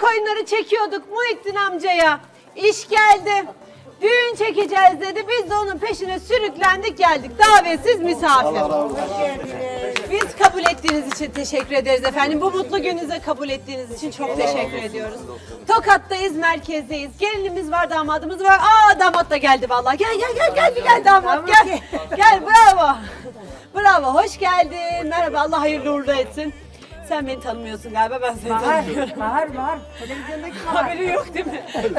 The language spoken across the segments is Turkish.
koyunları çekiyorduk Muhittin amcaya. İş geldi. Düğün çekeceğiz dedi. Biz de onun peşine sürüklendik geldik. Davetsiz misafir. Biz kabul ettiğiniz için teşekkür ederiz efendim. Bu mutlu gününüze kabul ettiğiniz için çok teşekkür ediyoruz. Tokat'tayız, merkezdeyiz. Gelinimiz var, damadımız var. Aa, damat da geldi vallahi. Gel damat gel. Gel, bravo. Bravo, hoş geldin. Merhaba, Allah hayırlı uğurlu etsin. Sen beni tanımıyorsun galiba, ben seni tanımıyorum. Bahar. Televizyondaki Haberi yok değil mi?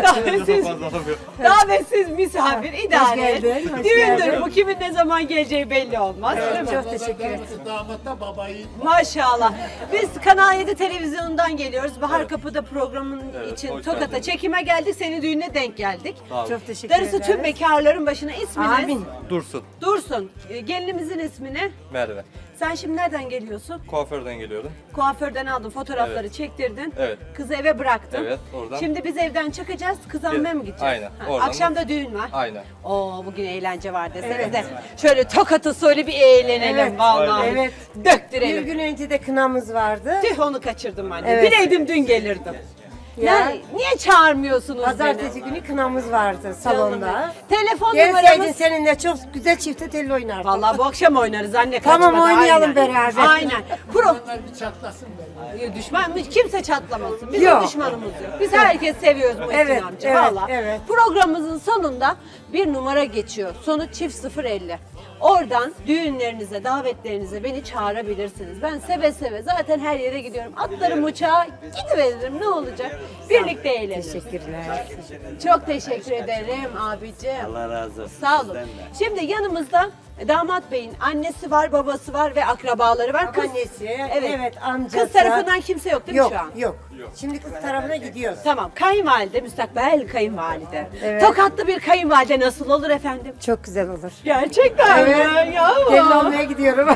Davetsiz misafir idare et. Düğündür bu, kimin ne zaman geleceği belli olmaz. Evet, çok teşekkür ederim. Damat da babayı. Maşallah. Biz Kanal 7 televizyonundan geliyoruz. Bahar Kapı'da programın için Tokat'a çekime geldik. Senin düğününe denk geldik. Çok teşekkür ederim. Darısı tüm bekarların başına. İsminiz? Amin. Dursun. Dursun. Gelinimizin ismi ne? Merve. Sen şimdi nereden geliyorsun? Kuaförden geliyorum. Kuaförden aldın, fotoğrafları çektirdin. Evet. Kızı eve bıraktın. Evet, oradan. Şimdi biz evden çıkacağız, kız almaya mı gideceğiz? Aynen, Ha, oradan akşam da düğün var. Aynen. Oo, bugün eğlence var desene de. Şöyle Tokat'ı söyle bir eğlenelim Evet, vallahi. evet. Bir Döktürelim. gün önce de kınamız vardı. Tüh, onu kaçırdım anne. Evet. Bileydim dün gelirdim. Ya. Niye çağırmıyorsunuz Pazartesi beni? günü kınamız vardı salonda. Telefon Gelseydin numaramız... seninle çok güzel çifte telli oynardık. Vallahi bu akşam oynarız anne, Tamam, kaçmadan. oynayalım Aynen. beraber. Aynen. Onlar bir çatlasın böyle. Düşman mı? Kimse çatlamasın. Bizim Yok. düşmanımız yok. Biz herkes seviyoruz Muhittin Evet, amca. evet, Vallahi. evet. Programımızın sonunda bir numara geçiyor. Sonu çift 050. Oradan düğünlerinize, davetlerinize beni çağırabilirsiniz. Ben seve seve zaten her yere gidiyorum. Atlarım uçağa, gidiveririm, ne olacak? Birlikte eğleniriz. Teşekkürler. Çok teşekkür ederim abicim. Allah razı olsun. Sağ olun. Sizden de. Şimdi yanımızda damat beyin annesi var, babası var ve akrabaları var. Annesi, Evet. evet amcası. Kız tarafından kimse yok değil mi yok, şu an? yok. Şimdi kız tarafına gidiyoruz. Tamam, kayınvalide, müstakbel kayınvalide. Evet. Tokatlı bir kayınvalide nasıl olur efendim? Çok güzel olur. Gerçekten Evet. mi? Ya. Gelin olmaya gidiyorum.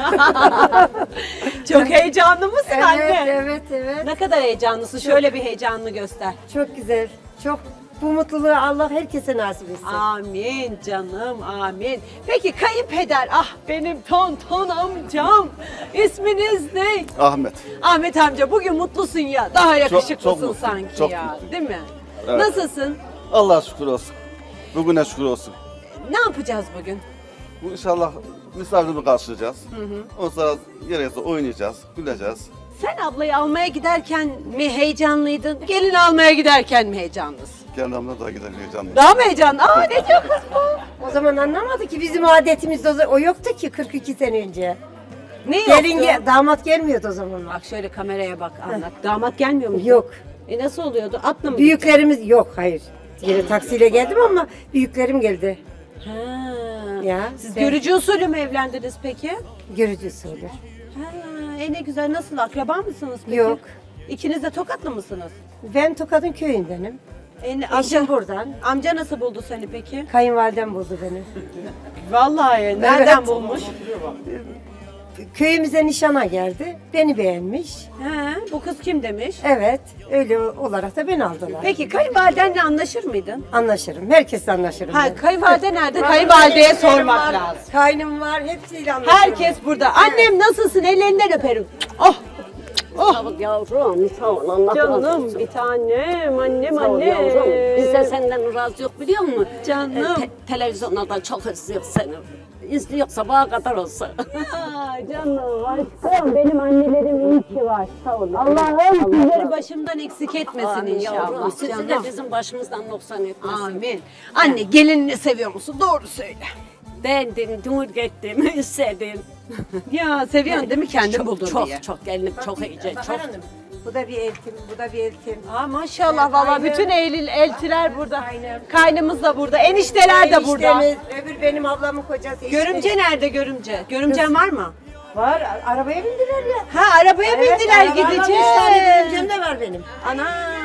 Çok heyecanlı mısın anne? Evet. Ne kadar heyecanlısın? Şöyle bir heyecanını göster. Çok güzel. Çok bu mutluluğu Allah herkese nasip etsin. Amin canım, amin. Peki kayınpeder, ah benim tonton amcam. İsminiz ne? Ahmet. Ahmet amca, bugün mutlusun ya. Daha yakışıklısın çok mutluyum, sanki çok ya. mutluyum. Değil mi? Evet. Nasılsın? Allah'a şükür olsun. Bugüne şükür olsun. Ne yapacağız bugün? Bu inşallah misafirimi karşılayacağız. Ondan sonra gerekirse oynayacağız, güleceğiz. Sen ablayı almaya giderken mi heyecanlıydın? Gelin almaya giderken mi heyecanlısın? Kendimle daha gider heyecanlıyım. Daha mı heyecanlı? Aa, ne diyor kız bu? O zaman anlamadı ki bizim adetimizde o yoktu ki 42 sene önce. Ne Gelin yoktu? damat gelmiyordu o zamanlar. Bak şöyle kameraya bak, anlat. Damat gelmiyor mu? Yok. Nasıl oluyordu? Atla mı? Büyüklerimiz yok, hayır. Yine taksiyle geldim ama büyüklerim geldi. Ha. Ya, Siz ben- görücü usulü mü evlendiniz peki? Görücü söylüyor. Ha, ne güzel. Nasıl? Akraba mısınız peki? Yok. İkiniz de Tokatlı mısınız? Ben Tokat'ın köyündenim. Amca, Eşim buradan. amca nasıl buldu seni peki? Kayınvalidem buldu beni. Vallahi nereden Evet. bulmuş? Köyümüze nişana geldi. Beni beğenmiş. He, bu kız kim demiş? Evet, öyle olarak da beni aldılar. Peki kayınvalidenle anlaşır mıydın? Anlaşırım. Herkesle anlaşırım. Ha, ben. kayınvalide nerede? Kayınvalideye sormak Var, lazım. Kaynım var, hepsiyle anlaşırım. Herkes burada. Annem nasılsın? Ellerinden öperim. Oh! Sağ ol yavrum, sağ ol. Allah razı olsun. Canım bir tanem, annem Sağ ol annem. yavrum. Biz de senden razı yok biliyor musun? Canım. Televizyonlardan çok izliyor seni. İzliyor sabaha kadar olsa. Aa, canım aşkım, benim annelerim iyi ki var. Sağ olun. Allah'ım sizleri başımdan eksik etmesin Amin inşallah. yavrum. Sizi de Canım. bizim başımızdan noksan etmesin. Amin. Anne, gelinini seviyor musun? Doğru söyle. Beğendim, dur gittim, istedim. Ya seviyorsun değil mi, kendin çok, buldun çok, diye. Çok gelinim, çok iyice, Bahar çok. Hanım, bu da bir eltim, bu da bir eltim. Aa, maşallah valla Kaynım. bütün eltiler burada. Kaynım. Kaynımız da burada. Enişteler de burada. Eniştemiz, öbür benim ablamın kocası. Görümce nerede görümce? Görümcen var mı? Var, arabaya bindiler ya. Ha, arabaya bindiler, arabamla gideceğiz. 3 tane görümcem de var benim. Ana.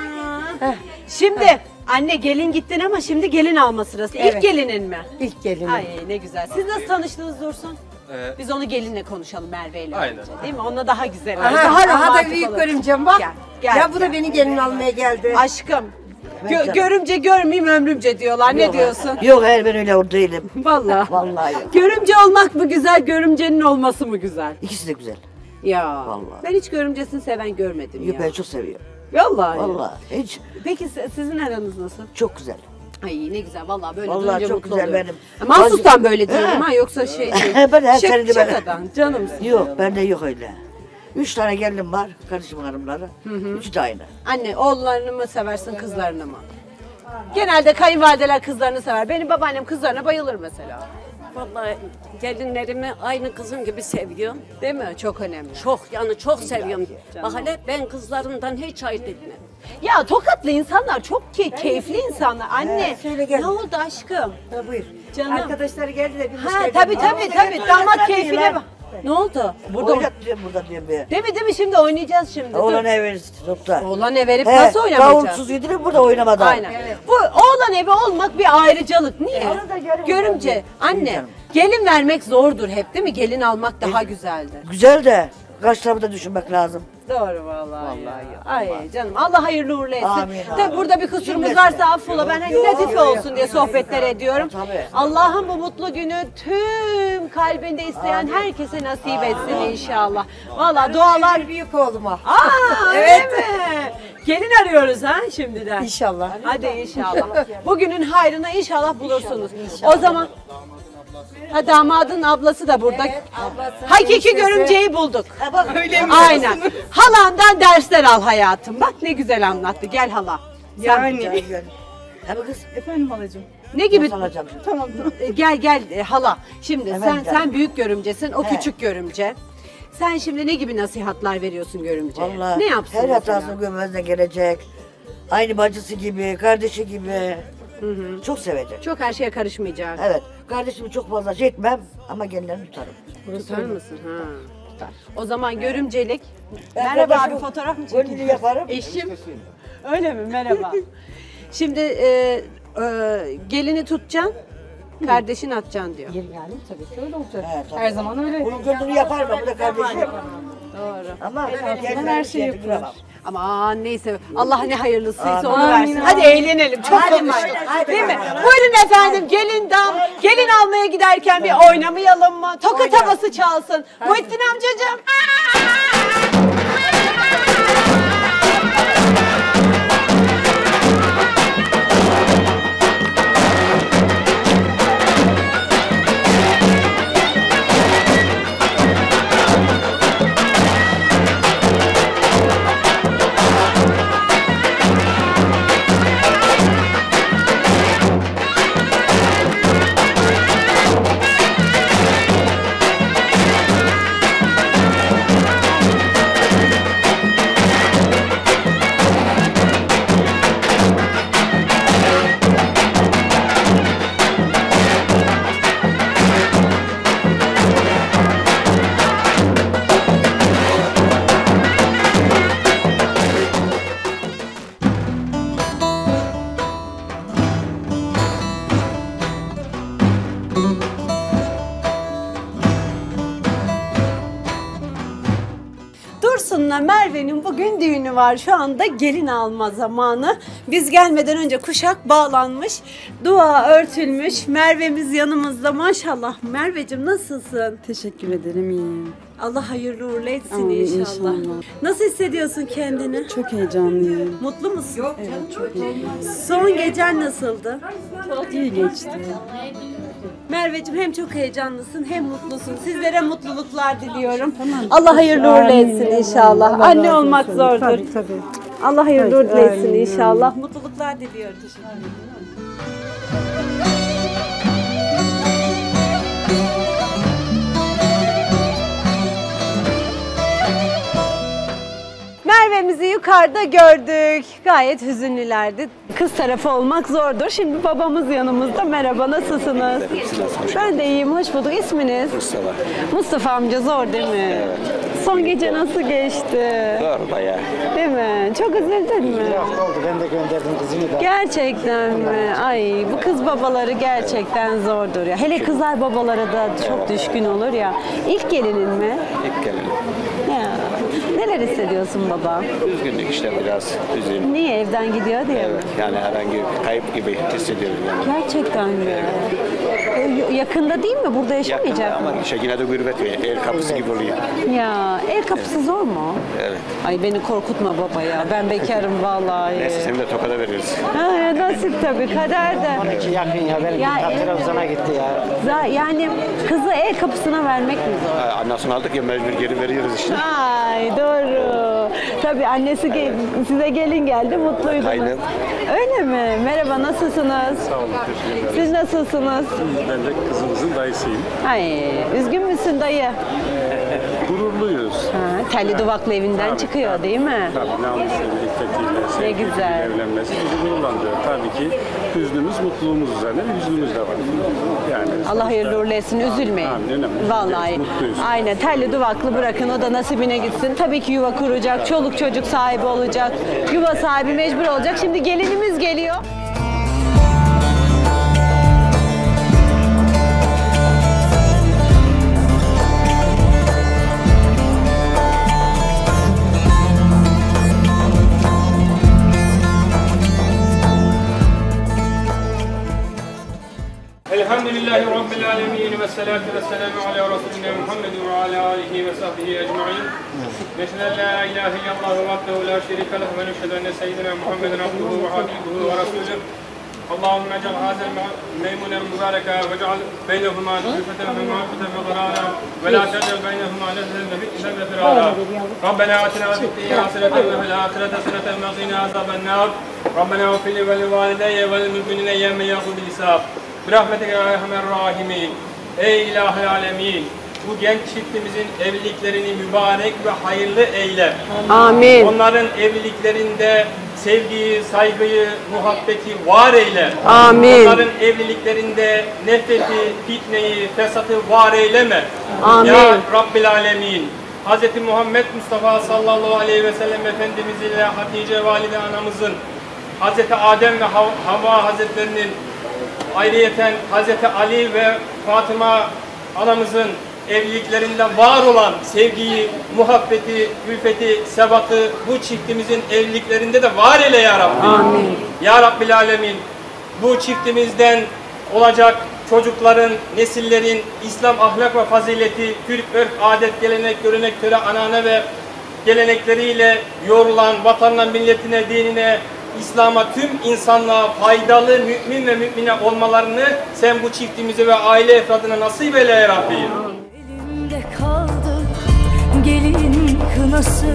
Şimdi anne, gelin gittin ama şimdi gelin alma sırası. İlk Evet. gelinin mi? İlk gelinim. Ay ne güzel. Siz nasıl tanıştınız Dursun? Ee, Biz onu gelinle konuşalım, Merve'yle. Aynen. önce, değil mi? Onunla daha güzel. Aha, daha aha da romantik büyük olur. görümcem bak. Gel, gel, ya bu da gel. beni gelin almaya geldi. Aşkım. Görümce görmeyeyim ömrümce diyorlar. Ne diyorsun? Yok hayır ben öyle değilim. Vallahi. Vallahi. Görümce olmak mı güzel, görümcenin olması mı güzel? İkisi de güzel. Ya. Vallahi. Ben hiç görümcesini seven görmedim Yok ya. ben çok seviyorum. Vallahi. Vallahi hiç Peki sizin aranız nasıl? çok güzel. Ay ne güzel vallahi böyle Vallahi duyunca çok mutlu güzel oluyorum. benim. Mahsustan böyle diyorum ha yoksa şey değil. Ben her sene de ben- Şakadan canımsın. Yok bende yok öyle. 3 tane gelinim var, kardeşimin hanımları. Üçü de aynı. Anne oğullarını mı seversin kızlarını mı? Genelde kayınvalideler kızlarını sever. Benim babaannem kızlarına bayılır mesela. Vallahi gelinlerimi aynı kızım gibi seviyorum. Değil mi? Çok önemli. Çok yani çok seviyorum. Bak hele ben kızlarımdan hiç ayırt etmem. Ya Tokatlı insanlar çok keyifli insanlar. Anne söyle gel. ne oldu aşkım? Ha, buyur. Canım. Arkadaşlar geldi de bir hoş Ha geldin. tabii damat keyfine bak. Ne oldu? Burada oynat diyorum burada diyorum bir. Değil mi şimdi oynayacağız şimdi. Oğlan Dur. evi topta. Oğlan ev verip nasıl oynamayacağız? Davulsuz yedirir burada oynamadan. Aynen. Bu oğlan evi olmak bir ayrıcalık. Niye? Görümce. Anne gelin vermek zordur hep değil mi? Gelin almak daha güzeldir. Güzel de kaç tarafı da düşünmek lazım. Doğru vallahi. Ay canım Allah hayırlı uğurlu etsin. Amin, Tabii amin. burada bir kusurumuz varsa affola. Ben hani latife olsun diye sohbetler ediyorum. Tabii. Allah'ın bu mutlu günü tüm kalbinde isteyen herkese nasip etsin inşallah. Vallahi dualar Büyük oğluma. Aa, evet. mi? Gelin arıyoruz ha şimdiden. İnşallah. Hadi inşallah. Bugünün hayrına inşallah bulursunuz. O zaman ha damadın ablası da burada. Hakiki görümceyi bulduk. Öyle mi? Aynen. Halandan dersler al hayatım. Bak ne güzel anlattı. Gel hala. Yani. Hem kız Efendim halacığım. Ne gibi? nasıl alacağım şimdi? Tamam. Gel hala. Şimdi Efendim, sen büyük görümcesin, o He. küçük görümce. Sen şimdi ne gibi nasihatler veriyorsun görümceye? Vallahi Ne yapsın her mesela? hatasını görmezden gelecek. Aynı bacısı gibi, kardeşi gibi. Çok sevecek. Çok her şeye karışmayacak. Evet. Kardeşimi çok fazla şey etmem ama gelinlerimi tutarım. Tutar mısın? Ha. O zaman görümcelik. Ben Merhaba abi kardeşimi fotoğraf mı gönlünü çekeyim? yaparım. Eşim. Öyle mi? Merhaba. Şimdi gelini tutacaksın, kardeşini atacaksın diyor. Yani tabii ki öyle olacak. Evet, tabii. Her zaman öyle. Bunun gönlünü yaparım bu da kardeşim. Doğru. Ama Ben her şeyi yapıyorum. Aman neyse Allah ne hayırlısıysa Amin. onu versin. Hadi eğlenelim. Çok konuştuk. Değil mi? Buyurun efendim gelin almaya giderken bir oynamayalım mı? Tokat havası çalsın. Muhittin amcacığım. Dursun'la Merve'nin bugün düğünü var. Şu anda gelin alma zamanı. Biz gelmeden önce kuşak bağlanmış, dua örtülmüş. Merve'miz yanımızda maşallah. Merveciğim nasılsın? Teşekkür ederim, iyiyim. Allah hayırlı uğurlu etsin Amin, inşallah. inşallah. Nasıl hissediyorsun kendini? Çok heyecanlıyım. Mutlu musun? Evet, çok iyiyim. Son gecen nasıldı? İyi geçti. Merveciğim hem çok heyecanlısın hem mutlusun. Sizlere mutluluklar diliyorum. Allah hayırlı uğurlu etsin inşallah. Anne olmak zordur. Tabii. Allah hayırlı Tabii, uğurlu etsin amin, inşallah. Mutluluklar diliyorum. Merve'mizi yukarıda gördük. Gayet hüzünlülerdi. Kız tarafı olmak zordur. Şimdi babamız yanımızda. Merhaba, nasılsınız? Ben de iyiyim, hoş bulduk. İsminiz? Mustafa. Mustafa amca zor değil mi? Son gece nasıl geçti? Zor bayağı. Değil mi? Çok üzüldün mü? Oldu ben de gönderdim kızımı da. Gerçekten mi? Ay bu kız babaları gerçekten zordur ya. Hele kızlar babalara da çok düşkün olur ya. İlk gelinin mi? İlk gelin. Ya. Neler hissediyorsun baba? Üzgünlük işte biraz üzgün. Niye evden gidiyor diye mi? Evet, yani herhangi bir kayıp gibi hissediyorum yani. Gerçekten mi? Yakında değil mi? Burada yaşamayacak Yakında mı? ama işte yine de gurbet ve el kapısı gibi oluyor. Ya el kapısı zor mu? Evet. Ay beni korkutma baba ya. Ben bekarım vallahi. Neyse seni de Tokat'a veririz. Ha, nasip tabii kader de. Onunki yakın ya. Belki Ya, Trabzon'a gitti ya. Yani kızı el kapısına vermek mi zor? Annesini aldık ya mecbur geri veriyoruz işte. Ay doğru. Tabii annesi size gelin geldi mutluydunuz. Aynen. Öyle mi? Merhaba nasılsınız? Sağ olun, teşekkür ederim. Siz nasılsınız? Ben de kızımızın dayısıyım. Ay üzgün müsün dayı? Gururluyuz. Ha, telli duvaklı evinden çıkıyor değil mi? Tabii namusuyla, iffetiyle, sevgiyle güzel. evlenmesi bizi gururlandırıyor. Tabii ki hüznümüz mutluluğumuz üzerine bir hüznümüz de var. Yani Allah hayırlı uğurlu etsin, üzülmeyin. Amin, önemli. Vallahi. Mutluyuz. Aynen telli duvaklı bırakın o da nasibine gitsin. Tabii ki yuva kuracak, çoluk çocuk sahibi olacak. Yuva sahibi mecbur olacak. Şimdi gelinimiz geliyor. Elhamdülillahi Rabbil alemin ve salatu ve selamu ala Resulina Muhammed ve ala alihi ve sahbihi ecma'in. Neşhedü en la ilahe illallah vahdehu la şerike leh ve neşhedü enne seyyidina Muhammeden abduhu ve habibuhu ve rasuluh. Allahümme ec'al hazel meymunen mübareka ve ec'al beynehuma zülfeten ve muhabbeten ve qarara ve la tec'al beynehuma lehzen ve fitneten ve firara. Rabbena atina fid dunya haseneten ve fil ahireti haseneten ve qina azaben nar. Rabbena ighfir li ve li valideyye ve lil mu'minine yevme yaqumul hisab. Birahmetike ya erhamer rahimin. Ey ilahel alemin. Bu genç çiftimizin evliliklerini mübarek ve hayırlı eyle. Amin. Onların evliliklerinde sevgiyi, saygıyı, muhabbeti var eyle. Amin. Onların evliliklerinde nefreti, fitneyi, fesatı var eyleme. Amin. Ya Rabbil alemin. Hz. Muhammed Mustafa sallallahu aleyhi ve sellem Efendimiz ile Hatice valide anamızın, Hz. Adem ve Havva hazretlerinin, ayrıyeten Hz. Ali ve Fatıma anamızın evliliklerinde var olan sevgiyi, muhabbeti, ülfeti, sebatı bu çiftimizin evliliklerinde de var eyle ya Rabbi. Amin. Ya Rabbil Alemin, bu çiftimizden olacak çocukların, nesillerin İslam ahlak ve fazileti, Türk örf, adet, gelenek, görenek, töre, anane ve gelenekleriyle yoğrulan vatanına, milletine, dinine, İslam'a, tüm insanlığa faydalı mümin ve mümine olmalarını sen bu çiftimize ve aile efradına nasip eyle ya Rabbi. Elimde kaldı gelin kınası,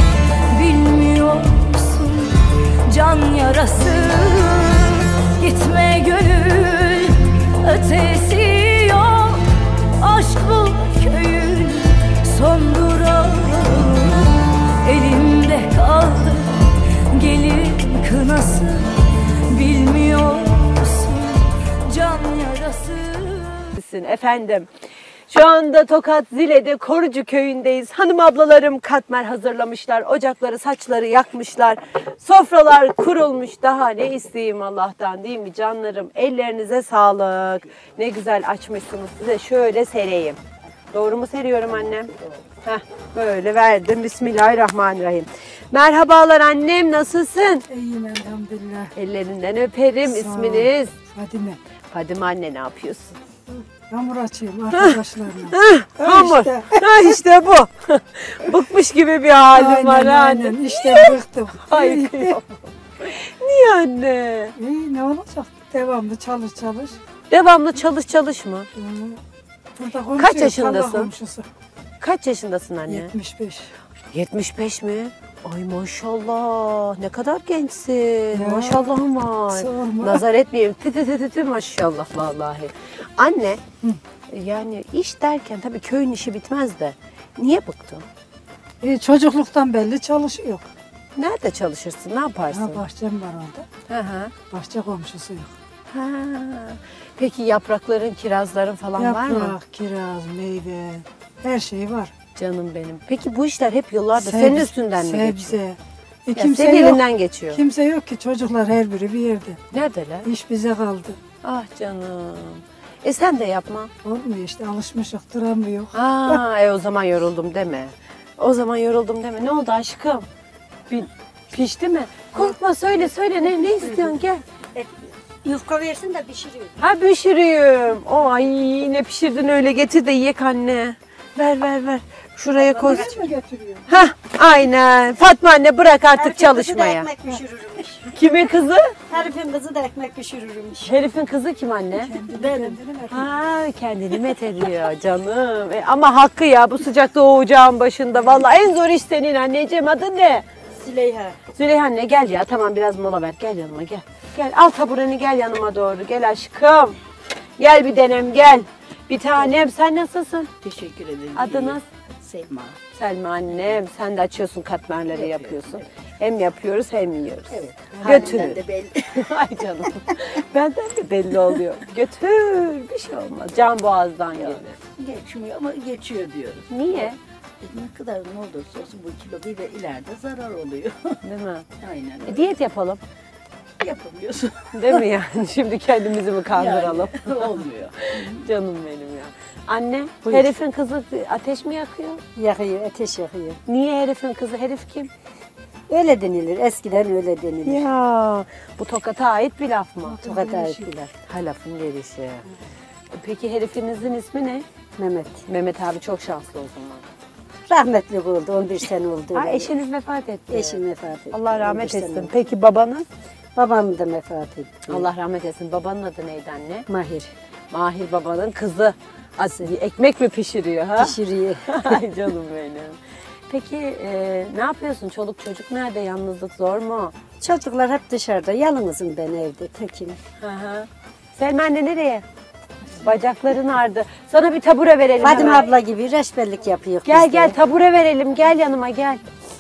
bilmiyorsun can yarası. Gitme gönül ötesi yok, aşk bu köyün son durağı. Elimde kaldı gelin kınası, bilmiyorsun can yarası. Efendim. Şu anda Tokat Zile'de Korucu köyündeyiz. Hanım ablalarım katmer hazırlamışlar. Ocakları, saçları yakmışlar. Sofralar kurulmuş. Daha ne isteyeyim Allah'tan değil mi canlarım? Ellerinize sağlık. Ne güzel açmışsınız. Size şöyle sereyim. Doğru mu seriyorum annem? Heh, böyle verdim. Bismillahirrahmanirrahim. Merhabalar annem, nasılsın? İyiyim elhamdülillah. Ellerinden öperim. Sağ ol. İsminiz? Fadime. Fadime anne, ne yapıyorsun? Hamur açıyorum arkadaşlarına. Hamur. İşte. İşte bu. Bıkmış gibi bir halim Aynen, var aynen. anne. İşte bıktım. Ay kıyamam. Niye anne? İyi, ne olacak? Devamlı çalış. Devamlı çalış mı? Burada komşu Kaç yok, yaşındasın? tarla komşusu. Kaç yaşındasın anne? 75. 75 mi? Ay maşallah, ne kadar gençsin. Ya, Maşallahın var. sorma. Nazar etmeyeyim. Tı maşallah vallahi. Anne, yani iş derken tabii köyün işi bitmez de. Niye bıktın? Çocukluktan belli çalışıyor. Nerede çalışırsın? Ne yaparsın? Ha, bahçem var orada. Hı. Bahçe komşusu yok. Ha. Peki yaprakların, kirazların falan var mı? Yaprak, kiraz, meyve, her şey var. Canım benim. Peki bu işler hep yıllardır senin üstünden mi geçiyor? Sebze. Kimse senin elinden geçiyor. Kimse yok ki, çocuklar her biri bir yerde. Neredeler? İş bize kaldı. Ah canım. Sen de yapma. Olmuyor işte, alışmışık, duramıyor. O zaman yoruldum deme. O zaman yoruldum deme. Ne oldu aşkım? Pişti mi? Korkma söyle ne istiyorsun gel. Yufka versin de pişiriyor. Ha pişiriyorum. O ay ne pişirdin öyle getir de yiyek anne. Ver. Şuraya koy. Ha aynen. Fatma anne bırak artık çalışmaya. Herifin kızı da ekmek pişirirmiş. Kimin kızı? Herifin kızı da ekmek pişirirmiş. Herifin kızı kim anne? Benim. Ha kendini met ediyor canım. Ama hakkı ya bu sıcakta o ocağın başında. Vallahi en zor iş senin anneciğim. Adın ne? Züleyha. Züleyha anne gel ya. Tamam biraz mola ver. Gel yanıma gel. Gel al tabureni gel yanıma doğru. Gel aşkım. Gel bir denem gel. Bir tanem sen nasılsın? Teşekkür ederim. Adınız? Selma. Selma annem. Sen de açıyorsun katmerleri yapıyorsun. Hem yapıyoruz hem yiyoruz. Evet. Götür. Halinden de belli. Ay canım. Benden de belli oluyor. Götür. Bir şey olmaz. Can boğazdan gelir. Geçmiyor ama geçiyor diyorum. Niye? Ne kadar ne olursa olsun bu kilo bir de ileride zarar oluyor. Değil mi? Aynen. Diyet yapalım. Yapamıyorsun. Değil mi yani? Şimdi kendimizi mi kandıralım? Yani, olmuyor. Canım benim ya. Anne, Buyur. herifin kızı ateş mi yakıyor? Yakıyor, ateş yakıyor. Niye herifin kızı? Herif kim? Öyle denilir, eskiden öyle denilir. Ya, bu Tokat'a ait bir laf mı? Tokat'a ait bir laf. Ha lafın gelişi. Peki herifinizin ismi ne? Mehmet. Mehmet abi çok şanslı o zaman. Rahmetli oldu, 11 sene oldu. Ha, öyle. eşiniz vefat etti. Eşim vefat etti. Allah rahmet 11 sene etsin. oldu. Peki babanız? Babam da vefat etti. Allah rahmet etsin. Babanın adı neydi anne? Mahir. Mahir babanın kızı. Ekmek mi pişiriyor ha? Pişiriyor. Ay canım benim. Peki ne yapıyorsun? Çoluk çocuk nerede? Yalnızlık zor mu? Çocuklar hep dışarıda. Yalnızım ben evde, tekim. Hı hı. Selma anne nereye? Bacakların ağrıdı. Sana bir tabure verelim Fadime hemen. abla gibi reçberlik yapıyor. Gel gel tabure verelim. Gel yanıma gel.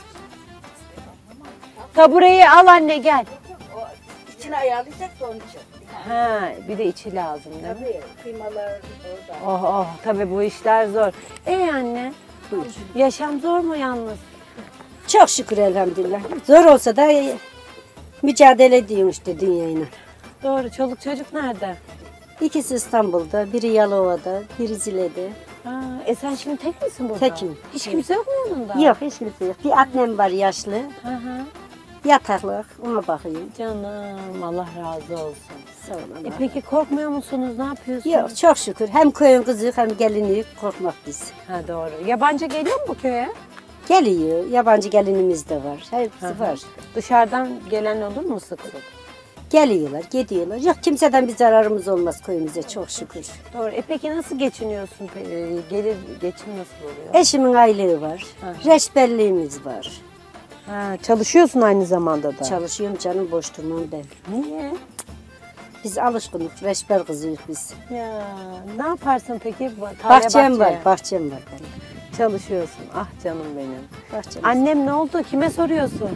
Tabureyi al anne gel. İçine ayarlayacak da onun için. Ha, bir de içi lazım değil mi? Tabii kıymalar orada. Oh tabii bu işler zor. Anne, Buyur. yaşam zor mu yalnız? Çok şükür elhamdülillah. Zor olsa da mücadele ediyorum işte dünyayla. Doğru. Çoluk çocuk nerede? İkisi İstanbul'da, biri Yalova'da, biri Zile'de. Ha, sen şimdi tek misin burada? Tekim. Hiç kimse yok mu yanında? Yok, hiç kimse yok. Bir annem var yaşlı. Hı hı. Yataklık, ona bakıyorum. Canım Allah razı olsun. Sağ olun. Peki korkmuyor musunuz? Ne yapıyorsunuz? Yok, çok şükür. Hem köyün kızı hem gelini korkmak biz. Ha doğru. Yabancı geliyor mu bu köye? Geliyor, yabancı gelinimiz de var. Hepsi var. Dışarıdan gelen olur mu sık sık? Geliyorlar, gidiyorlar. Yok kimseden bir zararımız olmaz köyümüze çok şükür. Doğru. Peki nasıl geçiniyorsun? Geçim nasıl oluyor? Eşimin aylığı var. Reçberliğimiz var. Ha, çalışıyorsun aynı zamanda da. Çalışıyorum canım, boş durmam ben. Niye? Biz alışkınlık, reçber kızıyız biz. Ya ne yaparsın peki? Bahçem var, bahçem var benim. Çalışıyorsun. Ah canım benim. Bahçem. Annem ne oldu? Kime soruyorsun?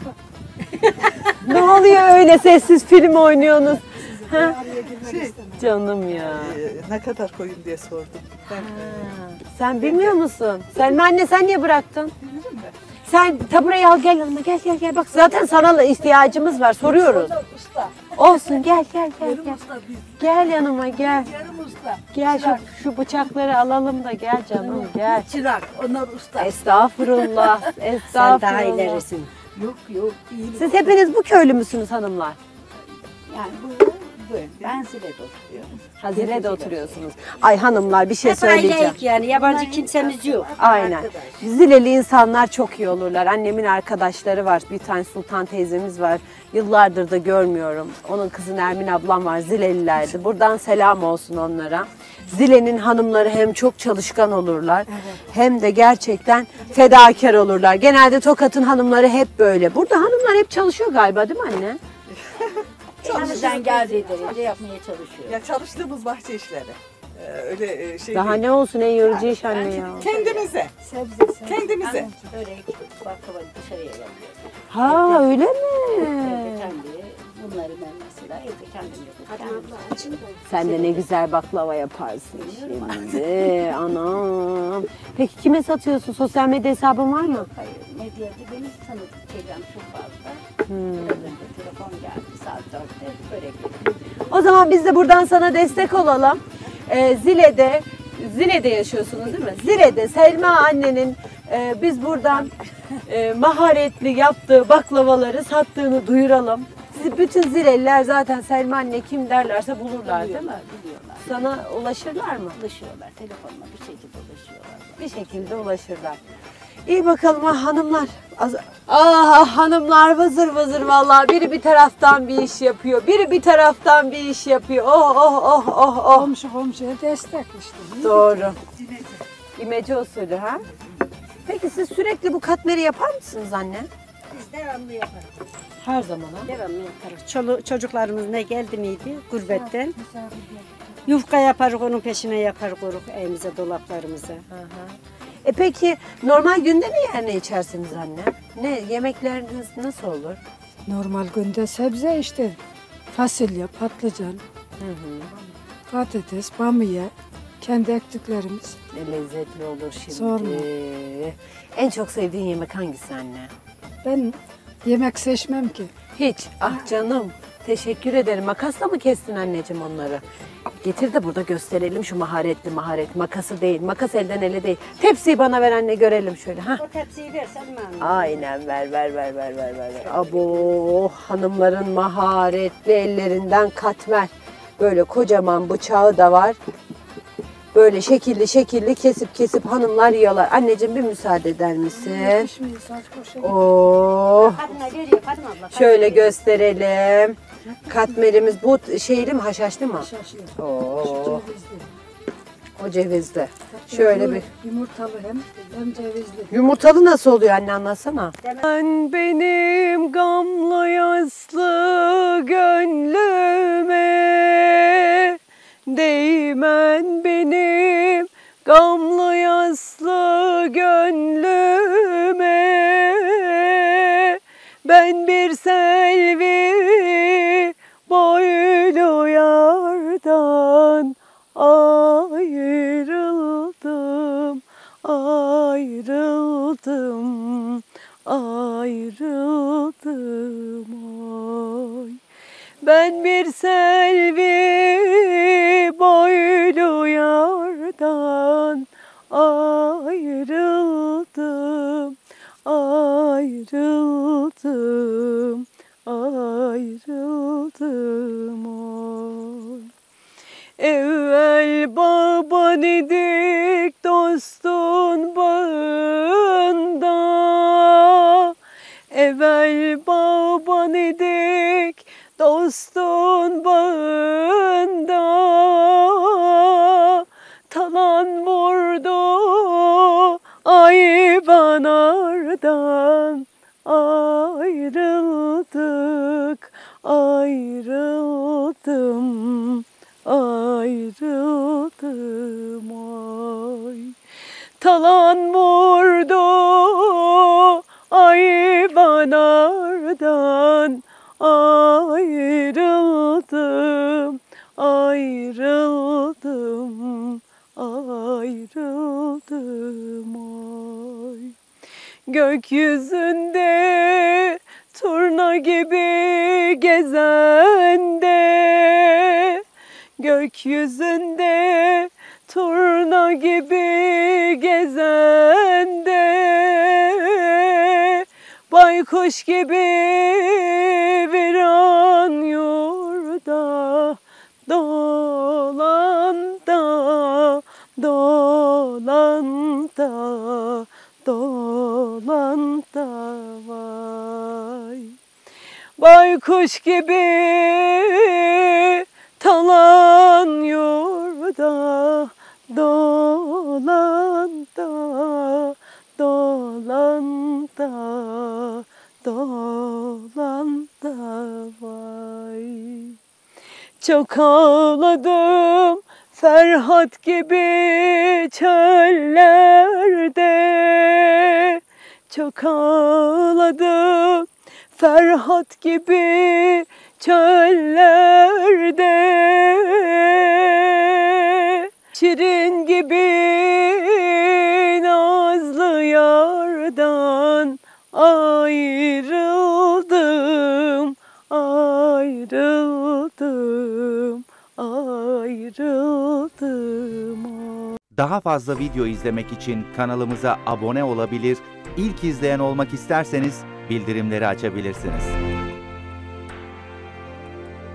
Ne oluyor öyle sessiz film oynuyorsunuz? Ha? Canım ya. Ne kadar koyun diye sordum. Sen bilmiyor musun? Selma anne sen niye bıraktın? Sen tabureyi al gel yanıma gel. Bak zaten sana ihtiyacımız var soruyoruz. Olsun gel. Gel yanıma gel. Gel şu bıçakları alalım da gel canım gel. Çırak, onlar usta. Estağfurullah. Sen daha ilerisin. Yok değilim. Siz hepiniz bu köylü müsünüz hanımlar? Yani böyle. Ben Zile'de oturuyorum. Zile'de oturuyorsunuz. Ay hanımlar bir şey Hep söyleyeceğim. aileyik yani, yabancı kimsemiz yok. Aynen. Zileli insanlar çok iyi olurlar. Annemin arkadaşları var. Bir tane Sultan teyzemiz var. Yıllardır da görmüyorum. Onun kızı Nermin ablam var. Zilelilerdi. Buradan selam olsun onlara. Zile'nin hanımları hem çok çalışkan olurlar hem de gerçekten fedakar olurlar. Genelde Tokat'ın hanımları hep böyle. Burada hanımlar hep çalışıyor galiba değil mi anne? Çalışan geldiği derece yapmaya çalışıyor. Ya çalıştığımız bahçe işleri. Öyle şey Daha değil. ne olsun en yorucu iş anne ya. Kendimize. Kendimize. Börek, baklava dışarıya yapıyoruz. Ha öyle mi? Kendi, bunları ben mesela evde kendim yapıyorum. Sen de ne güzel baklava yaparsın şimdi. Anam. Peki kime satıyorsun? Sosyal medya hesabın var mı? Hayır, medyada benim tanıdık çevrem çok fazla. Biraz önce telefon geldi saat 4'te börek yapıyorum. O zaman biz de buradan sana destek olalım. Zile'de Zile'de yaşıyorsunuz değil mi? Zile'de Selma annenin biz buradan maharetli yaptığı baklavaları sattığını duyuralım. Siz bütün Zileliler zaten Selma anne kim derlerse bulurlar değil mi? Biliyorlar. Sana ulaşırlar mı? Ulaşıyorlar. Telefonla bir şekilde ulaşıyorlar. Bir şekilde ulaşırlar. İyi bakalım hanımlar. Hanımlar vızır vızır vallahi biri bir taraftan bir iş yapıyor. Biri bir taraftan bir iş yapıyor. Oh. Komşuya destek işte. Doğru. İmece usulü ha? Peki siz sürekli bu katmeri yapar mısınız anne? Biz devamlı yaparız. Her zaman ha? Devamlı yaparız. Çocuklarımız ne geldi miydi gurbetten? Yufka yaparız, onun peşine yapar koruk evimize, dolaplarımıza. Peki normal günde ne yer ne içersiniz anne? Ne yemekleriniz nasıl olur? Normal günde sebze işte. Fasulye, patlıcan, patates, bamya, kendi ektiklerimiz. Ne lezzetli olur şimdi. Sorma. En çok sevdiğin yemek hangisi anne? Ben yemek seçmem ki. Hiç. Ah canım. Teşekkür ederim. Makasla mı kestin anneciğim onları? Getir de burada gösterelim şu maharet. Makası değil. Makas elden ele değil. Tepsiyi bana ver anne görelim şöyle. Ha? O tepsiyi versen mi? Aynen ver. Abo hanımların maharetli ellerinden katmer. Böyle kocaman bıçağı da var. Böyle şekilli kesip hanımlar yiyorlar. Anneciğim bir müsaade eder misin? Oo. Şöyle gösterelim. Katmerimiz bu şeyli mi, haşhaşlı mı? Haşhaşlı. Oo. O cevizli. Şöyle bir. Yumurtalı hem cevizli. Yumurtalı nasıl oluyor anne, anlatsana. Ben benim gamlı yaslı gönlüme, değmen benim gamlı yaslı gönlüme. Ben bir selvi boylu yardan ayrıldım, ay. Ben bir selvi boylu yardan ayrıldım, ay. Evvel baban idik dostun bağında, evvel baban idik dostun bağında. Talan vurdu ayvanardan, ayrıldık, ayrıldım, ay. Talan vurdu ayvanardan, ayrıldım, ay. Gökyüzünde turna gibi gezende, gökyüzünde turna gibi gezende, baykuş gibi viran yurda dolanda, vay. Baykuş gibi talan yurda dolanda, vay. Çok ağladım Ferhat gibi çöllerde, çok ağladım Ferhat gibi çöllerde. Şirin gibi nazlı yardan ayrıldım, ayrıldım. Daha fazla video izlemek için kanalımıza abone olabilir, ilk izleyen olmak isterseniz bildirimleri açabilirsiniz.